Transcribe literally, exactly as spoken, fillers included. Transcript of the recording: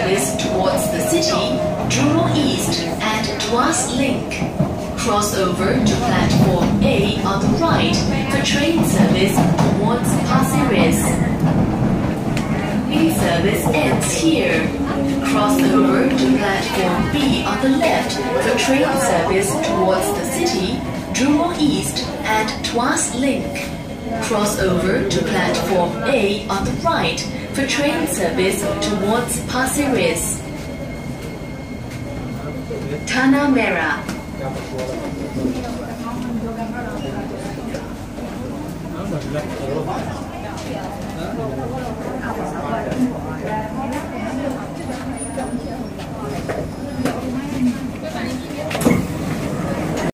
service towards the city, Jurong East and Tuas Link. Cross over to platform A on the right for train service towards Pasir Ris. B service ends here. Cross over to platform B on the left for train service towards the city, Jurong East and Tuas Link. Cross over to platform A on the right for train service towards Pasir Ris. Tanah Merah. Nah,